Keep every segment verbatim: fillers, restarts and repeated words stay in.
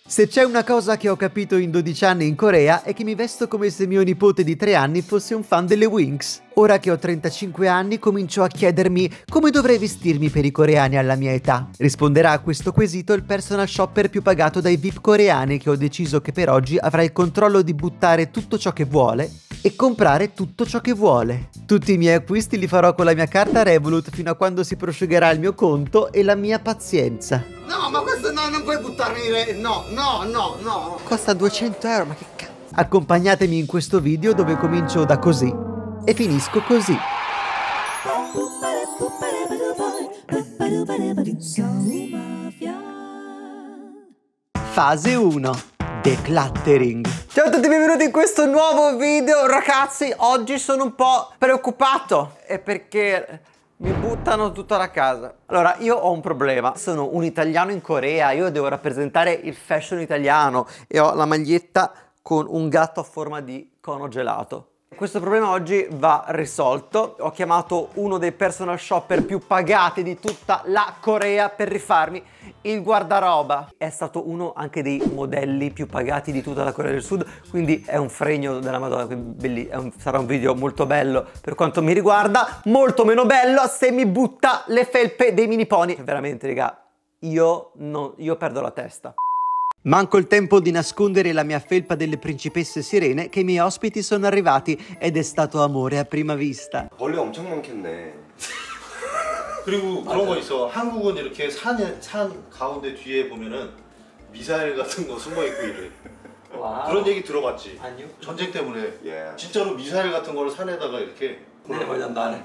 Se c'è una cosa che ho capito in dodici anni in Corea è che mi vesto come se mio nipote di tre anni fosse un fan delle Winx. Ora che ho trentacinque anni comincio a chiedermi come dovrei vestirmi per i coreani alla mia età. Risponderà a questo quesito il personal shopper più pagato dai V I P coreani che ho deciso che per oggi avrà il controllo di buttare tutto ciò che vuole e comprare tutto ciò che vuole. Tutti i miei acquisti li farò con la mia carta Revolut fino a quando si prosciugherà il mio conto e la mia pazienza. No, ma questo no, non puoi buttarmi in... No, no, no, no. Costa duecento euro, ma che cazzo? Accompagnatemi in questo video dove comincio da così e finisco così. Fase uno. Decluttering. Ciao a tutti, benvenuti in questo nuovo video. Ragazzi, oggi sono un po' preoccupato. È perché mi buttano tutta la casa. Allora, io ho un problema. Sono un italiano in Corea, io devo rappresentare il fashion italiano e ho la maglietta con un gatto a forma di cono gelato. Questo problema oggi va risolto. Ho chiamato uno dei personal shopper più pagati di tutta la Corea per rifarmi il guardaroba. È stato uno anche dei modelli più pagati di tutta la Corea del Sud, quindi è un fregno della Madonna. È un, sarà un video molto bello per quanto mi riguarda, molto meno bello se mi butta le felpe dei mini pony. Veramente, raga, io, no, io perdo la testa. Manco il tempo di nascondere la mia felpa delle principesse sirene che i miei ospiti sono arrivati ed è stato amore a prima vista. 벌레 엄청 많겠네. 그리고 그런 거 있어. 한국은 이렇게 산에, 산 가운데 뒤에 보면은 미사일 같은 거 숨어 있고 이래. 와우. 그런 얘기 들어봤지? 아니요. 전쟁 때문에 Yeah. 진짜로 미사일 같은 거를 산에다가 이렇게. Ne voglio andare.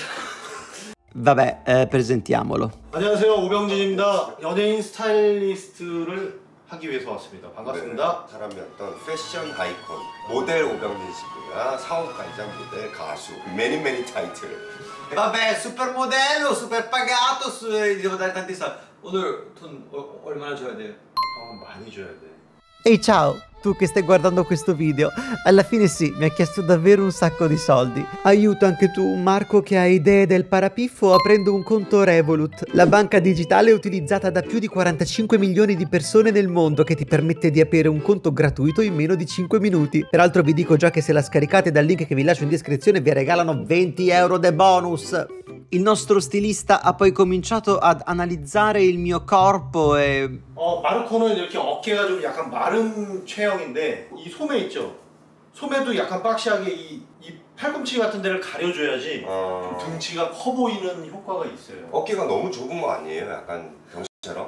Vabbè, eh, presentiamolo. 안녕하세요, 오병진입니다. 연예인 스타일리스트를 하기 위해서 왔습니다. 반갑습니다. 네, 사람이었던 패션 아이콘 모델 오병진 씨고요. 사업가이자 모델, 가수, many many 타이틀. Vabbè, supermodello, super pagato, su, devo dare tanti soldi. 오늘 돈 얼마나 줘야 돼요? 아, 많이 줘야 돼. Ehi ciao, tu che stai guardando questo video, alla fine sì, mi ha chiesto davvero un sacco di soldi. Aiuto anche tu, Marco, che ha idee del parapiffo aprendo un conto Revolut, la banca digitale utilizzata da più di quarantacinque milioni di persone nel mondo che ti permette di aprire un conto gratuito in meno di cinque minuti. Peraltro vi dico già che se la scaricate dal link che vi lascio in descrizione vi regalano venti euro de bonus. Il nostro stilista ha poi cominciato ad analizzare il mio corpo e... 어, 마르코는 이렇게 어깨가 좀 약간 마른 체형인데 이 소매 있죠? 소매도 약간 박시하게 이, 이 팔꿈치 같은 데를 가려줘야지 어... 등치가 커 보이는 효과가 있어요. 어깨가 너무 좁은 거 아니에요? 약간 병신처럼?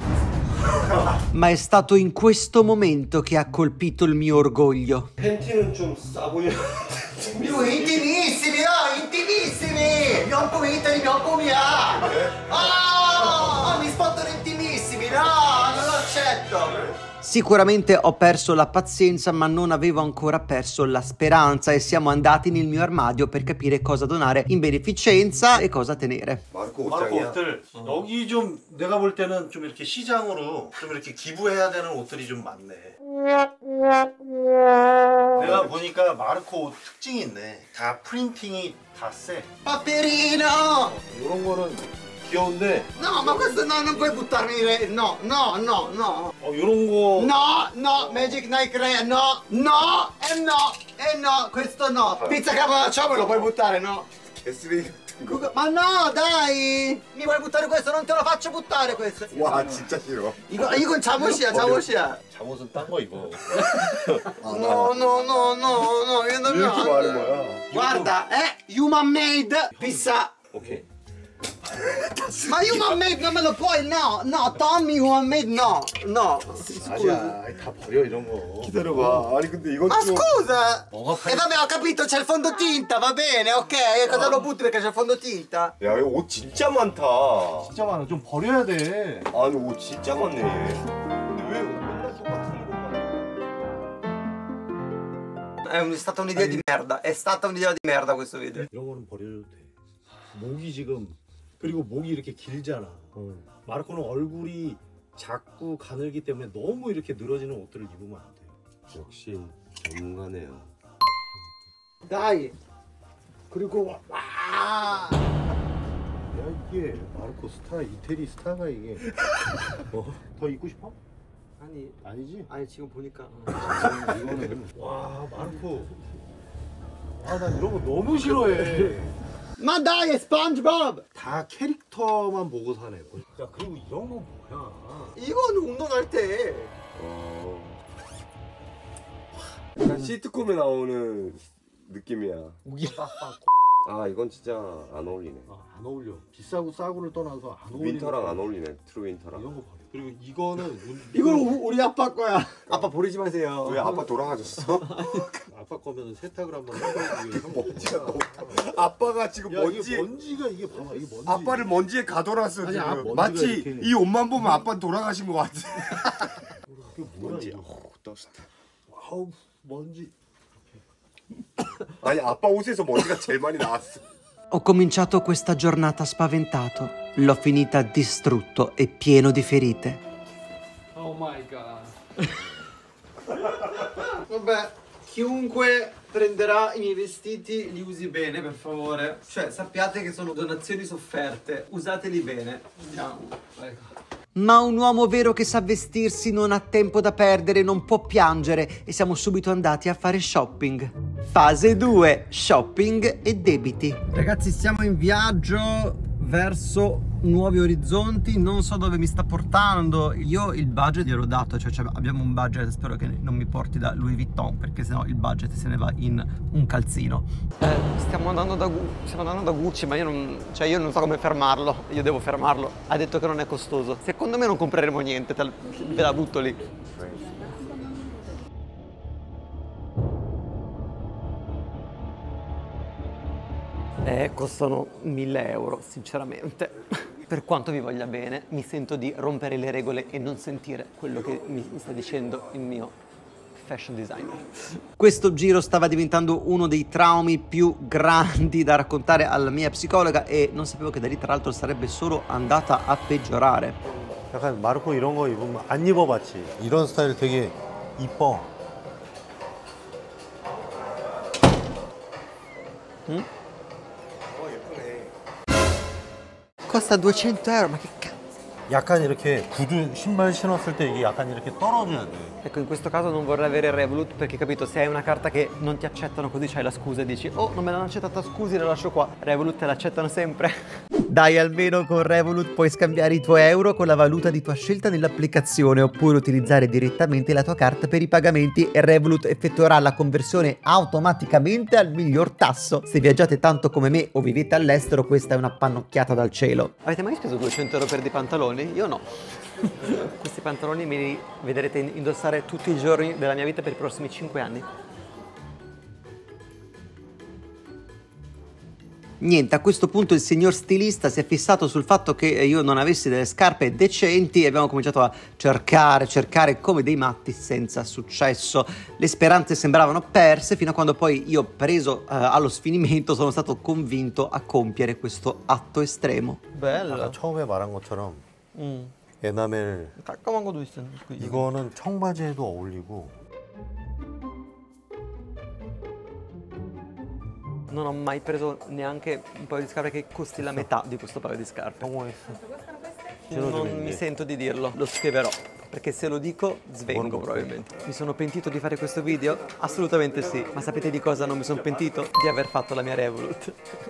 Ma è stato in questo momento che ha colpito il mio orgoglio. 팬티는 좀 싸 보이는. Più intimissimi, no, intimissimi! Mionco Italy, mionco mia! Oh, mi spottano intimissimi, no, non lo accetto! Sicuramente ho perso la pazienza, ma non avevo ancora perso la speranza e siamo andati nel mio armadio per capire cosa donare in beneficenza e cosa tenere. 마르코 마르코 옷장이야? 옷들 어. 여기 좀 내가 볼 때는 좀 이렇게 시장으로 좀 이렇게 기부해야 되는 옷들이 좀 많네. 내가 보니까 마르코 옷 특징이 있네. 다 프린팅이 다 세. Paperino! 이런 거는 귀여운데 No, ma questo no, non puoi buttarmi in... No, no, no, no! 어 이런 거 No, no, Magic Nike Ray, no, no, e no, e no, questo no! Pizza caponaccio me lo puoi buttare, no? 개쓰레기 같은 거. Ma no, dai! Mi vuoi buttare questo? Non te lo faccio buttare questo! 와 진짜 싫어. 이거, 이건 잠옷이야, 잠옷이야! 잠옷은 딴 거 입어. No, no, no, no, no, io non 이렇게 많은 거야? Guarda, è human made pizza! 오케이. Ma human made non me lo puoi, no, no, Tommy human made no, no. 아니야, 다 버려 이런 거. 기다려봐. 아니 근데 이건 Ma 좀... scusa! 뭐가 E vabbè, ho capito, c'è il fondotinta, va bene, ok, e cosa lo butti perché c'è il fondotinta? 야 이거 옷 진짜 많다. 진짜 많아. 좀 버려야 돼. 아니 옷 진짜 많네. 근데 왜 맨날 똑같은 것만... È stata un'idea di merda, è stata un'idea di merda questo video. 이런 거는 버려도 돼. 목이 지금 그리고 목이 이렇게 길잖아. 어. 마르코는 얼굴이 작고 가늘기 때문에 너무 이렇게 늘어지는 옷들을 입으면 안 돼. 역시 전문가네요. Dai! 그리고 와! 야 이게 마르코 스타, 이태리 스타가 이게 어? 더 입고 싶어? 아니 아니지? 아니 지금 보니까 이거는 와 마르코. 아 나 이런 거 너무 싫어해. 마 dai SpongeBob! 다 캐릭터만 보고 사네. 야 그리고 이런 거 뭐야? 이건 운동할 때. 어. 약간 시트콤에 나오는 느낌이야. 우기. 아 이건 진짜 안 어울리네. 아, 안 어울려. 비싸고 싸고를 떠나서 안 어울리는. 윈터랑 안 어울리네. 트루 윈터랑. 이런 거 버려. 그리고 이거는 운- 이걸 우- 우리 아빠 거야. 아빠 버리지 마세요. 왜 아빠 돌아가셨어? 아빠 거면 세탁을 한번 해보기 위해 한 거. 아빠가 지금 야 먼지 이게 먼지가 이게 봐봐 이게 먼지. 아빠를 먼지에 가둬놨어 아니, 지금. 아, 먼지가 마치 이렇게. 이 옷만 보면 아빠 돌아가신 것 같아. 이게 뭐야 먼지. 이거. 어, 더스트. 아우 먼지. 아니 아빠 옷에서 먼지가 제일 많이 나왔어. Ho cominciato questa giornata spaventato, l'ho finita distrutto e pieno di ferite. Oh my god. Vabbè, chiunque prenderà i miei vestiti li usi bene, per favore. Cioè, sappiate che sono donazioni sofferte, usateli bene. Andiamo. Ecco. Ma un uomo vero che sa vestirsi non ha tempo da perdere, non può piangere e siamo subito andati a fare shopping. Fase due, shopping e debiti. Ragazzi, siamo in viaggio verso nuovi orizzonti, non so dove mi sta portando. Io il budget gliel'ho dato, cioè, cioè abbiamo un budget, spero che non mi porti da Louis Vuitton, perché sennò il budget se ne va in un calzino. Eh, stiamo andando da Gu- stiamo andando da Gucci, ma io non, cioè io non so come fermarlo, io devo fermarlo. Ha detto che non è costoso. Secondo me non compreremo niente, te la- ve la butto lì. Eh, costano mille euro, sinceramente. Per quanto vi voglia bene, mi sento di rompere le regole e non sentire quello che mi sta dicendo il mio fashion designer. Questo giro stava diventando uno dei traumi più grandi da raccontare alla mia psicologa e non sapevo che da lì tra l'altro sarebbe solo andata a peggiorare. 약간 마르코 이런 거 입으면 안 입어봤지. 이런 스타일 되게 이뻐. 응? Costa duecento euro, ma che cazzo? 약간 이렇게 구두 신발 신었을 때 이게 약간 이렇게 떨어져야 돼. Ecco, in questo caso non vorrei avere Revolut perché, capito, se hai una carta che non ti accettano così c'hai la scusa e dici oh, non me l'hanno accettata, scusi, la lascio qua. Revolut te l'accettano sempre. Dai, almeno con Revolut puoi scambiare i tuoi euro con la valuta di tua scelta nell'applicazione oppure utilizzare direttamente la tua carta per i pagamenti e Revolut effettuerà la conversione automaticamente al miglior tasso. Se viaggiate tanto come me o vivete all'estero, questa è una pannocchiata dal cielo. Avete mai speso duecento euro per dei pantaloni? Io no. Questi pantaloni me li vedrete indossare tutti i giorni della mia vita per i prossimi cinque anni. Niente, a questo punto il signor stilista si è fissato sul fatto che io non avessi delle scarpe decenti e abbiamo cominciato a cercare, cercare come dei matti senza successo. Le speranze sembravano perse fino a quando poi io, preso uh, allo sfinimento, sono stato convinto a compiere questo atto estremo. Bello. 아까 처음에 말한 것처럼 음. 에나멜 깔끔한 것도 있어. 이거는 청바지에도 어울리고. Non ho mai preso neanche un paio di scarpe che costi la metà di questo paio di scarpe. Non mi sento di dirlo, lo scriverò, perché se lo dico svengo probabilmente. Mi sono pentito di fare questo video? Assolutamente sì, ma sapete di cosa non mi sono pentito? Di aver fatto la mia Revolut.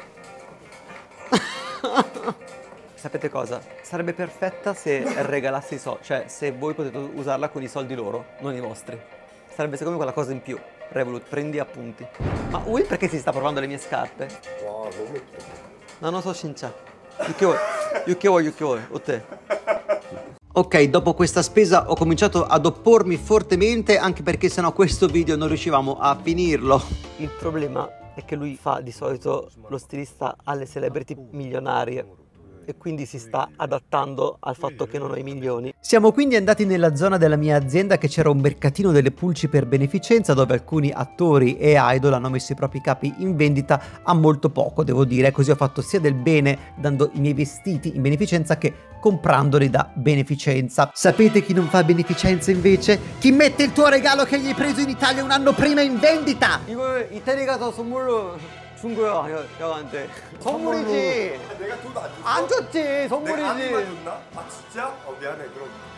Sapete cosa? Sarebbe perfetta se regalassi i soldi, cioè se voi potete usarla con i soldi loro, non i vostri. Sarebbe secondo me quella cosa in più. Revolut, prendi appunti. Ma Will perché si sta provando le mie scarpe? 와 너무 예쁘다. No, non so Shinchan. Yuki vuoi? Yuki vuoi, Yuki vuoi? O te? Ok, dopo questa spesa ho cominciato ad oppormi fortemente, anche perché sennò questo video non riuscivamo a finirlo. Il problema è che lui fa di solito lo stilista alle celebrity milionarie e quindi si sta adattando al fatto che non ho i milioni. Siamo quindi andati nella zona della mia azienda che c'era un mercatino delle pulci per beneficenza dove alcuni attori e idol hanno messo i propri capi in vendita a molto poco, devo dire, così ho fatto sia del bene dando i miei vestiti in beneficenza che comprandoli da beneficenza. Sapete chi non fa beneficenza invece? Chi mette il tuo regalo che gli hai preso in Italia un anno prima in vendita! 이걸 이태리 가서 선물로 준 거야, 형한테. 선물이지. 내가 돈 안 줬어? 안 줬지, 내가 선물이지. 아무만 줬나? 아 진짜? 어 미안해 그럼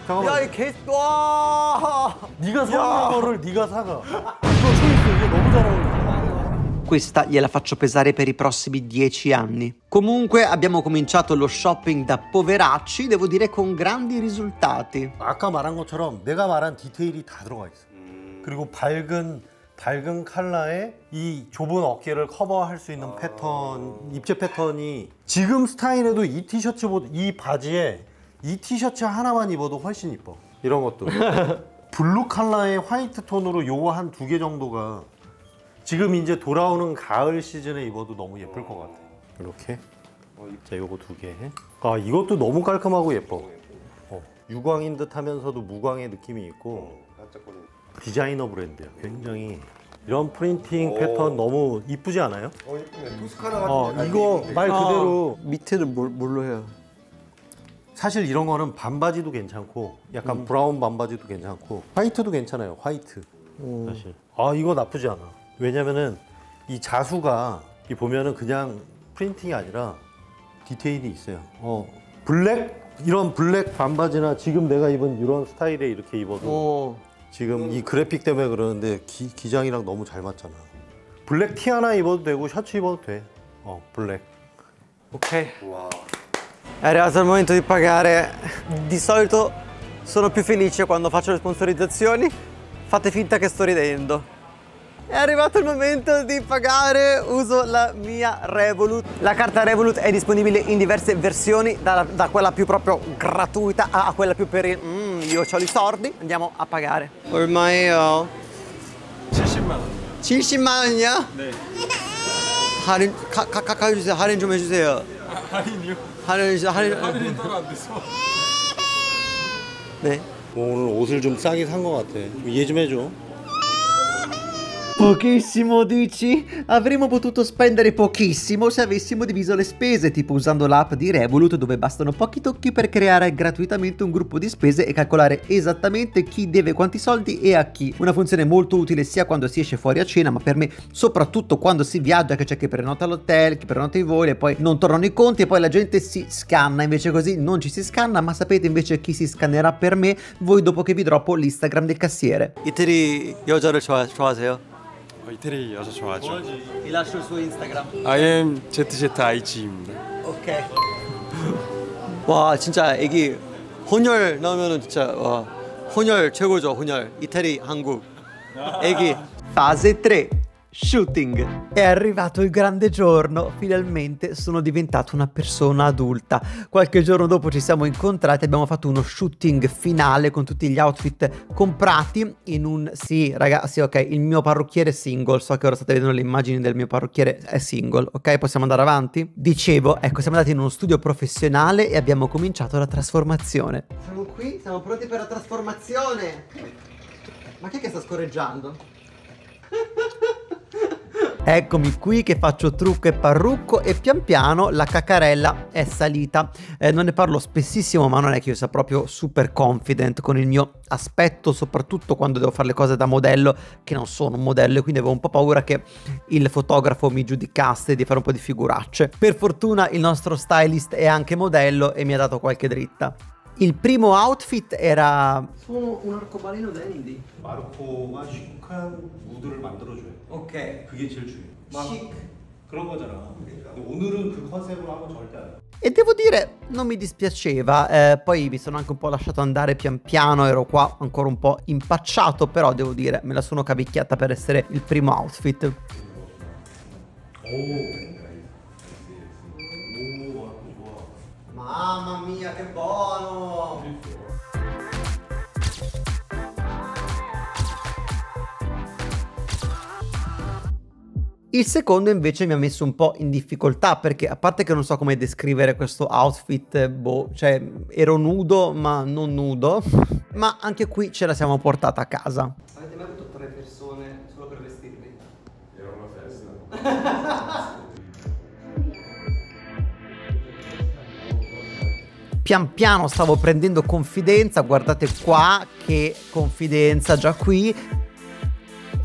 잠깐만. 야, 이 개, 와! 네가 사는 거를 네가 사가. 이거 초이스 이게 너무 잘 어울려. Questa gliela faccio pesare per i prossimi dieci anni. Comunque abbiamo cominciato lo shopping da poveracci, devo dire con grandi risultati. 아까 말한 것처럼 내가 말한 디테일이 다 들어가 있어. 그리고 밝은 밝은 컬러에 이 좁은 어깨를 커버할 수 있는 패턴, 입체 패턴이 지금 스타일에도 이 티셔츠보다 이 바지에 이 티셔츠 하나만 입어도 훨씬 이뻐. 이런 것도 블루 컬러의 화이트 톤으로 요거 한 두 개 정도가 지금 이제 돌아오는 가을 시즌에 입어도 너무 예쁠 것 같아. 이렇게. 자, 요거 두 개. 아, 이것도 너무 깔끔하고 예뻐. 어, 유광인 듯 하면서도 무광의 느낌이 있고 디자이너 브랜드야. 굉장히 이런 프린팅 오. 패턴 너무 이쁘지 않아요? 어 이쁘네. 토스카나 같은 어, 데 이거 달리기. 말 그대로 밑에는 뭘, 뭘로 해요? 사실 이런 거는 반바지도 괜찮고 약간 브라운 반바지도 괜찮고 화이트도 괜찮아요. 화이트. 사실. 아, 이거 나쁘지 않아. 왜냐면은 이 자수가 이 보면은 그냥 프린팅이 아니라 디테일이 있어요. 어, 블랙 이런 블랙 반바지나 지금 내가 입은 이런 스타일에 이렇게 입어도 오. 지금 이 그래픽 때문에 그러는데 기, 기장이랑 너무 잘 맞잖아. 블랙 티 하나 입어도 되고 셔츠 입어도 돼. 어, 블랙. Ok. 와. È arrivato il momento di pagare. Di solito sono più felice quando faccio le sponsorizzazioni. Fate finta che sto ridendo. È arrivato il momento di pagare. Uso la mia Revolut. La carta Revolut è disponibile in diverse versioni, da, da quella più proprio gratuita a, a quella più per il mm, io ho i soldi. Andiamo a pagare. 얼마예요? 칠십만 원. 칠십만 원이야? 네. 할인 가, 가, 가까이 주세요. 할인 좀 해주세요. 아, 할인이요? 할인 할인. 할인이 따로 안 돼서. 네. 오늘 옷을 좀 싸게 산 것 같아. 이해 좀 해줘. Pochissimo dici? Avremmo potuto spendere pochissimo se avessimo diviso le spese, tipo usando l'app di Revolut dove bastano pochi tocchi per creare gratuitamente un gruppo di spese e calcolare esattamente chi deve quanti soldi e a chi. Una funzione molto utile sia quando si esce fuori a cena, ma per me soprattutto quando si viaggia, che c'è chi prenota l'hotel, chi prenota i voli e poi non tornano i conti e poi la gente si scanna, invece così non ci si scanna, ma sapete invece chi si scannerà per me? Voi dopo che vi droppo l'Instagram del cassiere. 이태리 여자를 좋아, 좋아하세요? 어, 이태리 여자 좋아하죠. Vi lascio il suo Instagram. I am 제트제트아이지입니다. 오케이. 와 진짜 애기 혼혈 나오면은 진짜 와 혼혈 최고죠. 혼혈 이태리 한국 애기. Fase tre. Shooting. È arrivato il grande giorno, finalmente sono diventato una persona adulta. Qualche giorno dopo ci siamo incontrati e abbiamo fatto uno shooting finale con tutti gli outfit comprati in un... Sì ragazzi, ok, il mio parrucchiere è single, so che ora state vedendo le immagini del mio parrucchiere, è single, ok? Possiamo andare avanti? Dicevo, ecco, siamo andati in uno studio professionale e abbiamo cominciato la trasformazione. Siamo qui, siamo pronti per la trasformazione. Ma chi è che sta scorreggiando? Eccomi qui che faccio trucco e parrucco e pian piano la caccarella è salita. Eh, non ne parlo spessissimo, ma non è che io sia proprio super confident con il mio aspetto, soprattutto quando devo fare le cose da modello, che non sono un modello, e quindi avevo un po' paura che il fotografo mi giudicasse di fare un po' di figuracce. Per fortuna il nostro stylist è anche modello e mi ha dato qualche dritta. Il primo outfit era... Sono un arcobaleno dandy. 마르코가 시크한 무드를 만들어줘요. Ok. 그게 제일 중요해. Chic. 그런 거잖아. 근데 오늘은 그 컨셉으로 하면 절대 안 돼. E devo dire, non mi dispiaceva, eh, poi mi sono anche un po' lasciato andare pian piano, ero qua ancora un po' impacciato, però devo dire, me la sono cavicchiata per essere il primo outfit. 오. Mamma mia, che buono! Il secondo invece mi ha messo un po' in difficoltà perché a parte che non so come descrivere questo outfit, boh, cioè ero nudo ma non nudo, ma anche qui ce la siamo portata a casa. Avete mai avuto tre persone solo per vestirvi? Era una festa. Pian piano stavo prendendo confidenza, guardate qua che confidenza già qui.